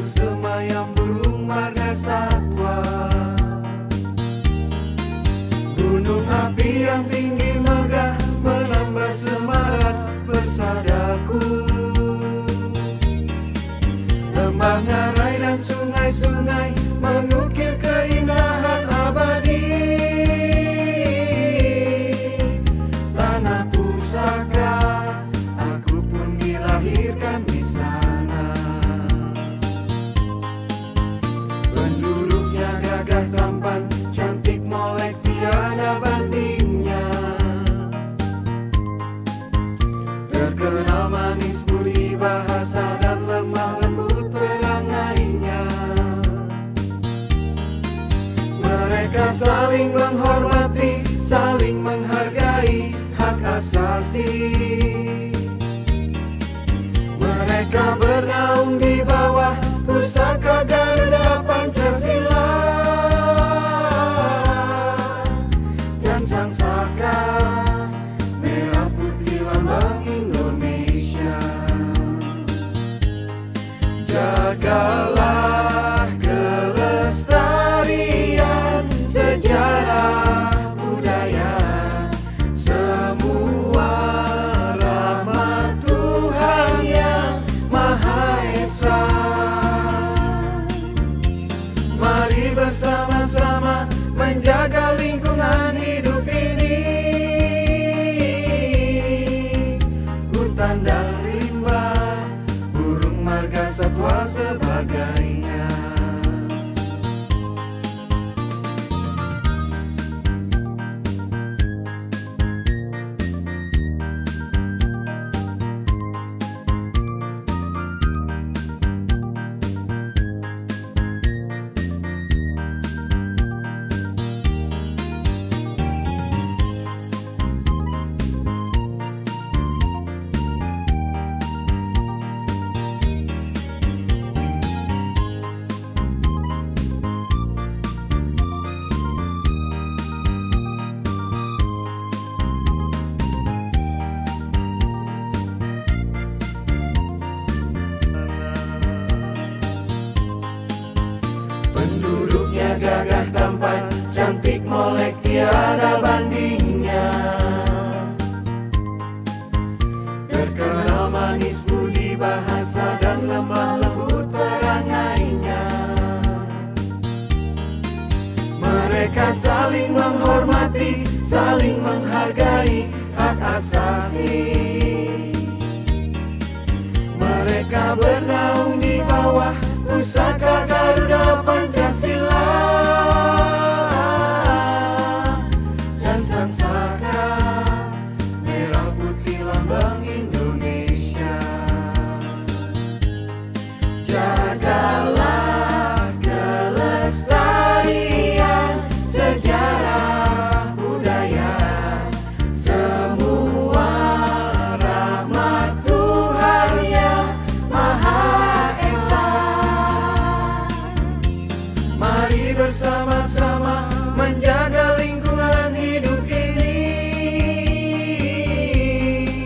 bersemayam burung marga satwa. Gunung api yang tinggi megah menambah semarak bersadaku. Lembah ngarai dan sungai-sungai mengukir keindahan abadi. Tanah pusaka, aku pun dilahirkan di sana. Penduduknya gagah tampan, cantik molek tiada bandingnya. Terkenal manis budi bahasa dan lemah lembut perangainya. Mereka saling menghormati, saling menghargai hak asasi. Mereka bernaung di bawah pusaka Garuda Pancasila. Dan sang saka merah putih lambang Indonesia. Jagalah kelestarian sejarah budaya, semua rahmat Tuhan yang Maha Esa. Mari bersama-sama menjaga lingkungan hidup ini. Hutan dan rimba, burung marga satwa sebagainya. Penduduknya gagah tampan, cantik molek tiada bandingnya. Terkenal manis budi bahasa dan lemah lembut perangainya. Mereka saling menghormati, saling menghargai hak asasi. Mereka bernaung di bawah pusaka Garuda Pancasila. Dan sang saka merah putih lambang Indonesia. Jagalah kelestarian sejarah budaya, semua rahmat Tuhan yang Maha Esa. Mari bersama-sama menjaga lingkungan hidup ini.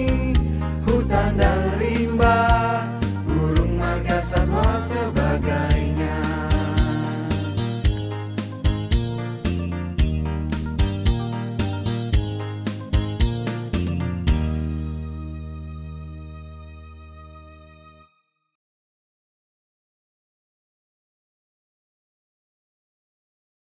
Hutan dan rimba, burung marga satwa sebagainya.